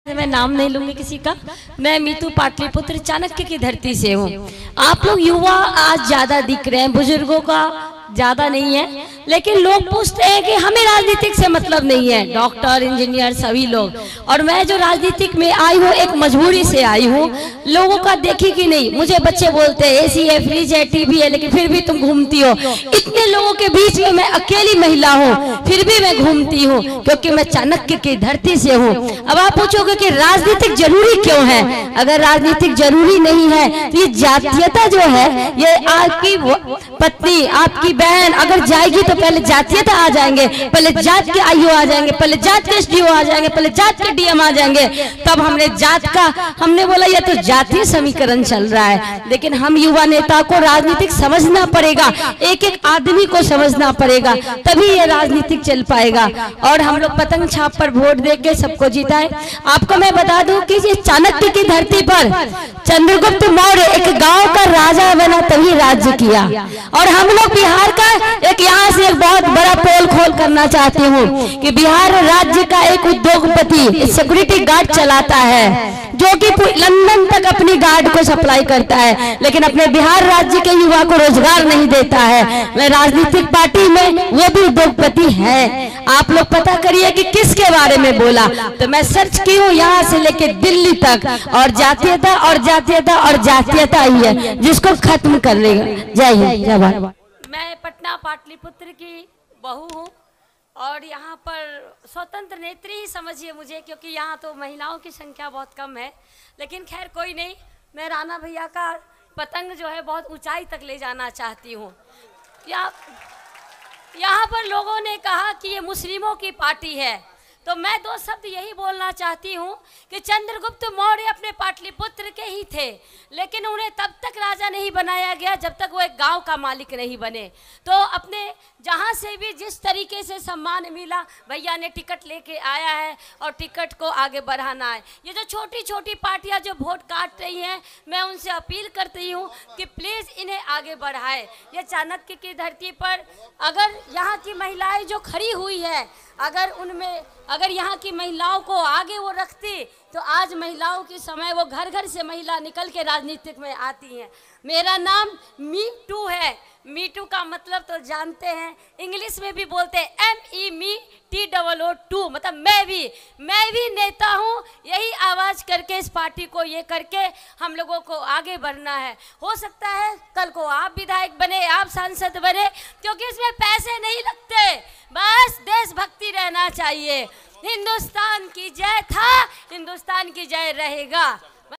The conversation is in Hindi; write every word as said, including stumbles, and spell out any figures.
मैं नाम नहीं लूंगी किसी का। मैं मीतू पाटलिपुत्र चाणक्य की धरती से हूँ। आप लोग युवा आज ज्यादा दिख रहे हैं, बुजुर्गों का ज्यादा नहीं है, लेकिन लोग पूछते हैं कि हमें राजनीतिक से मतलब नहीं है। डॉक्टर, इंजीनियर सभी लोग, और मैं जो राजनीतिक में आई हूँ एक मजबूरी से आई हूँ। लोगों का देखी कि नहीं, मुझे बच्चे बोलते हैं एसी है, फ्रिज है, टीवी है, लेकिन फिर भी तुम घूमती हो। इतने लोगों के बीच में मैं अकेली महिला हूँ, फिर भी मैं घूमती हूँ, क्योंकि मैं चाणक्य की धरती से हूँ। अब आप पूछोगे कि राजनीतिक जरूरी क्यों है? अगर राजनीतिक जरूरी नहीं है तो ये जातीयता जो है, ये आपकी पत्नी, आपकी बहन अगर जाएगी तो पहले जातीयता आ जाएंगे, पहले जात के आईओ आ जाएंगे, पहले जात के एसडीओ आ जाएंगे, पहले जात के डीएम आ जाएंगे, तब हमने जात का हमने बोला ये तो जातीय समीकरण चल रहा है। लेकिन हम युवा नेता को राजनीतिक समझना पड़ेगा, एक एक आदमी को समझना पड़ेगा, तभी ये राजनीतिक चल पाएगा। और हम लोग पतंग छाप पर वोट दे के सबको जिताए। आपको मैं बता दूं कि ये चाणक्य की धरती पर चंद्रगुप्त मौर्य एक गांव का राजा बना तभी राज्य किया। और हम लोग बिहार का एक यहाँ से एक बहुत बड़ा पोल खोल करना चाहती हूँ कि बिहार राज्य का एक उद्योगपति सिक्योरिटी गार्ड चलाता है, जो कि लंदन तक अपनी गार्ड को सप्लाई करता है, लेकिन अपने बिहार राज्य के युवा को रोजगार नहीं देता है। मैं राजनीतिक पार्टी में वो भी उद्योगपति है। आप लोग पता करिए कि किसके बारे में बोला। तो मैं सर्च की हूँ यहाँ से लेके दिल्ली तक, और जातीयता और जातीयता और जातीयता ही है जिसको खत्म कर लेगा। जय हिंद, जय भारत। मैं पटना पाटलिपुत्र की बहू हूँ, और यहाँ पर स्वतंत्र नेत्री ही समझिए मुझे, क्योंकि यहाँ तो महिलाओं की संख्या बहुत कम है। लेकिन खैर कोई नहीं, मैं राणा भैया का पतंग जो है बहुत ऊंचाई तक ले जाना चाहती हूँ। यहाँ यहाँ पर लोगों ने कहा कि ये मुस्लिमों की पार्टी है, तो मैं दो शब्द यही बोलना चाहती हूँ कि चंद्रगुप्त मौर्य अपने पाटलिपुत्र के ही थे, लेकिन उन्हें तब तक राजा नहीं बनाया गया जब तक वो एक गांव का मालिक नहीं बने। तो अपने जहाँ से भी जिस तरीके से सम्मान मिला, भैया ने टिकट लेके आया है और टिकट को आगे बढ़ाना है। ये जो छोटी छोटी पार्टियाँ जो वोट काट रही हैं, मैं उनसे अपील करती हूँ कि प्लीज़ इन्हें आगे बढ़ाए। ये चाणक्य की धरती पर अगर यहाँ की महिलाएँ जो खड़ी हुई है, अगर उनमें अगर यहाँ की महिलाओं को आगे वो रखती, तो आज महिलाओं की समय वो घर घर से महिला निकल के राजनीतिक में आती हैं। मेरा नाम मी टू है। मी टू का मतलब तो जानते हैं, इंग्लिश में भी बोलते हैं M E me T double O too, मतलब मैं भी मैं भी नेता हूँ। यही आवाज़ करके इस पार्टी को ये करके हम लोगों को आगे बढ़ना है। हो सकता है कल को आप विधायक बने, आप सांसद बने, क्योंकि इसमें पैसे नहीं लगते, बस देशभक्ति रहना चाहिए। हिंदुस्तान की जय था, हिंदुस्तान की जय रहेगा।